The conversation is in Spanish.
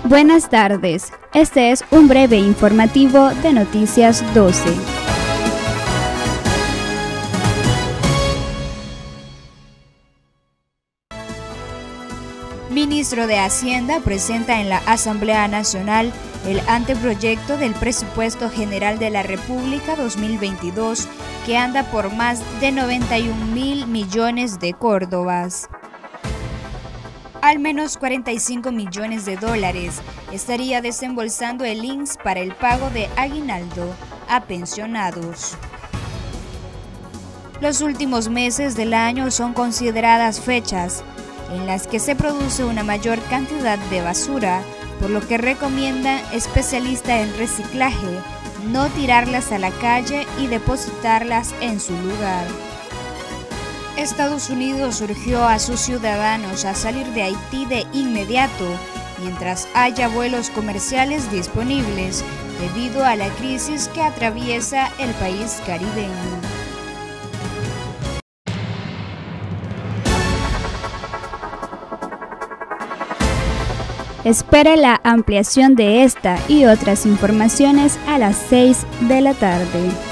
Buenas tardes, este es un breve informativo de Noticias 12. Ministro de Hacienda presenta en la Asamblea Nacional el anteproyecto del Presupuesto General de la República 2022, que anda por más de 91.000 millones de córdobas. Al menos 45 millones de dólares estaría desembolsando el INSS para el pago de aguinaldo a pensionados. Los últimos meses del año son consideradas fechas en las que se produce una mayor cantidad de basura, por lo que recomienda especialistas en reciclaje no tirarlas a la calle y depositarlas en su lugar. Estados Unidos urgió a sus ciudadanos a salir de Haití de inmediato, mientras haya vuelos comerciales disponibles, debido a la crisis que atraviesa el país caribeño. Espera la ampliación de esta y otras informaciones a las 6 de la tarde.